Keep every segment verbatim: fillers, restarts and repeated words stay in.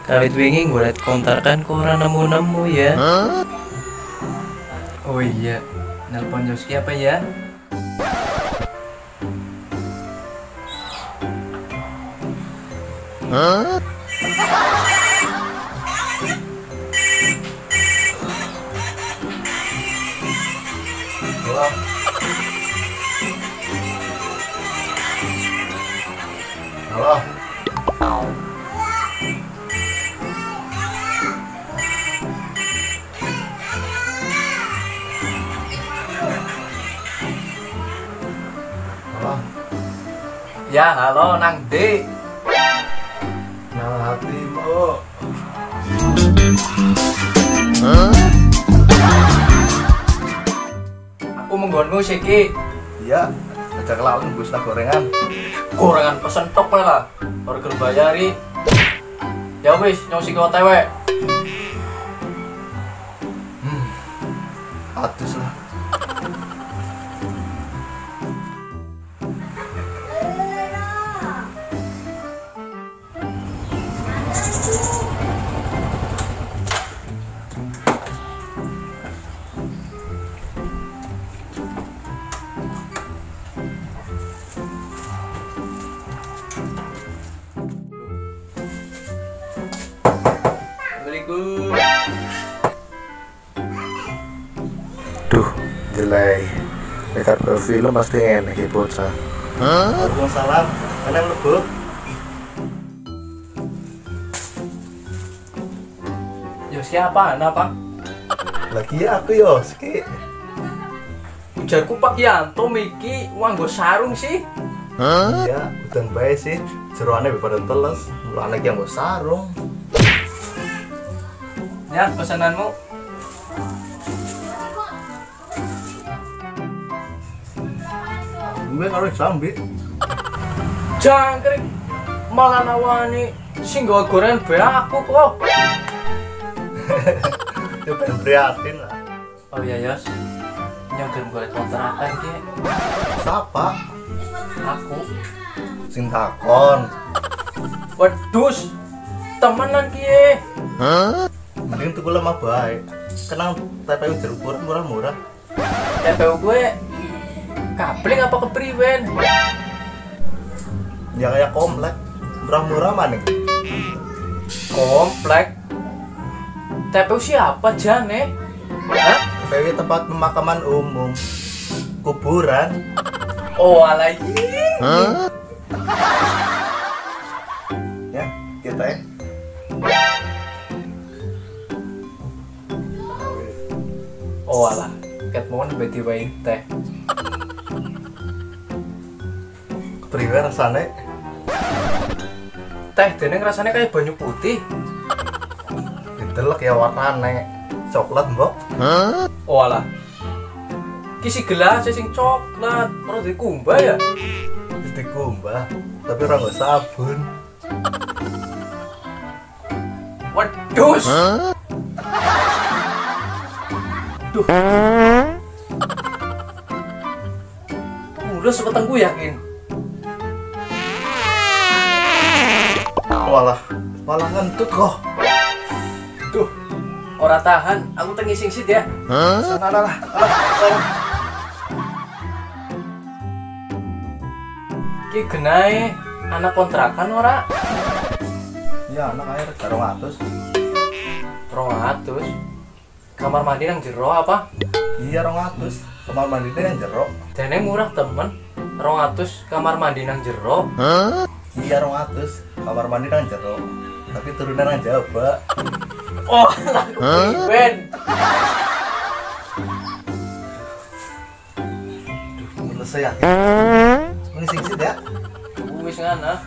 Kawit wingi golek kontrakan kok ora nemu-nemu ya. Huh? Oh iya, nelpon Yoski apa ya? Huh? Halo. Halo. Halo. Ya, halo Nang D. Nang hatimu. Huh? Aku menggonmu siki. Iya, aja kelalen bus tak gorengan. Gorengan pesen tok lah. Order bayari. Ya wis, nyong siki O T W. Hmm. Atus lah. Assalamualaikum. Duh, jelek. Dekat film pasti enak ya bocah. Huh? Waalaikumsalam. Enak lu, Bu? Yoski apaan apa? Lagi aku yo, Ski. Ujarku Pak Yanto miki wanggo sarung sih. Huh? Iya, udan bae sih. Jeroane pada teles. Lu anak yang mau sarung. Ya, pesananmu. Gue karo sambi. Jangkrik malah nawani sing gawa gorengan be aku kok. Ya pengen prihatin lah. Oh iya, Yos. Nyongker golek kontrakan ki. Siapa? Aku. Sing takon. Wedus. Temenan ki. Huh? Mending tuku lemah baik. Kenang T P U jeruk purut murah-murah. T P U gue kabling apa kepriwen? Ya kayak komplek. Murah-murah maning. Komplek. T P U siapa jane? Hah? T P U tempat pemakaman umum. Kuburan. Oh alah ini. Huh? Ya, kita ya. Oh alah, ket mohon beti wae teh. Kepriwe rasane? Teh dene rasanya kayak banyu putih. Ditelek ya warnane. Coklat, Mbok. Huh? Oh alah. Kisi gelas sing coklat, ora dikumbah ya. Wis dikumbah, tapi ora nggo sabun. Wedus. Huh? Duh. Udah sepetengku yakin. Walah, malah ngentut kok. Duh. Ora tahan, aku tengising sit ya. Huh? Sana lah. Alah, alah. Ki genahe anak kontrakan ora? Ya, anak air karo ngatus. rong atus. Kamar mandi nang jero apa? Iya, rong atus. Kamar mandi yang jero. Dene murah temen. rong atus kamar mandi nang jero. Huh? Iya, rong atus. Kamar mandi nang jero. Tapi turunan nang jaba. Oh, laku Hah? ben. Duh, mulus ya. Ini sing-sing ya. Wis ngana.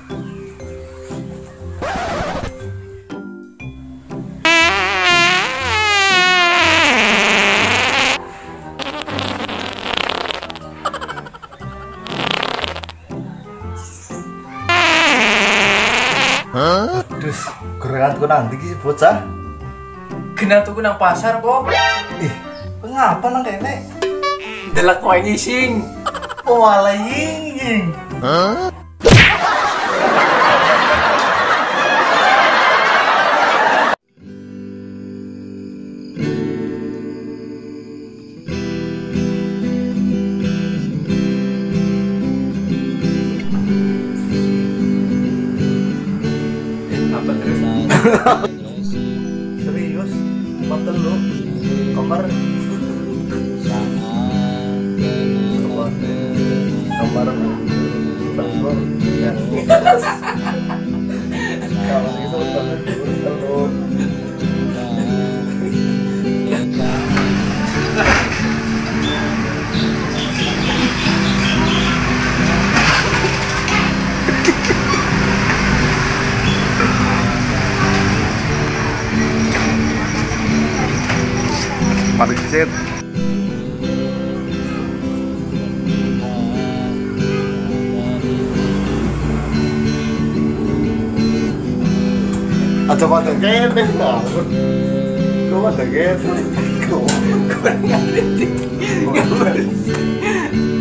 Huh? Aduh, gorenganku nanti ki bocah. Kena tuku nang pasar kok. Ih, ngapa nang kene? Delak koe ngising. Oh, ala ying. Huh? Serius, mantel lu kamar kamar kamar bangun ya kamar itu mantel lu Mari sit. Aja pada kene nah. Kok pada kene? Kok kurang ngerti.